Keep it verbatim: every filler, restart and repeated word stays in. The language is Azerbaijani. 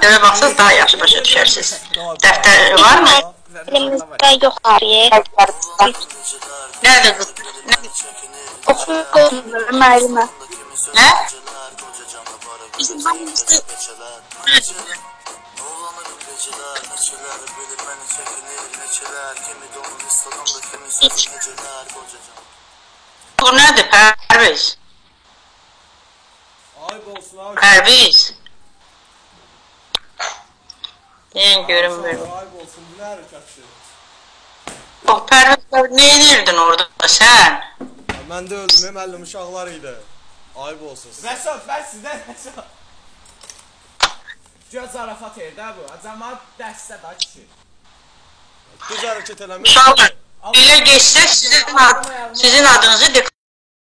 dəftərə baxsanız daha yaxşı başa düşərsiniz. Dəftər varmı? Elimizdə yox abi. Nədir qız? Oxuyum müəllimə. Nə? Bizim hamımızda bu nədir Pərviz? Pərviz? Deyin görünmür. Bax Pərviz, nə edirdin orada sən? Mən də öldüm, müəllim uşaqlar idi. Ayıb olsun. Rəşad, mən sizdən Rəşad. Göz zarafat erdə bu. Cəmaat dəstə da kişi. Düz hərəkət eləmək. İnşallah belə geçsə sizin, sizin adınızı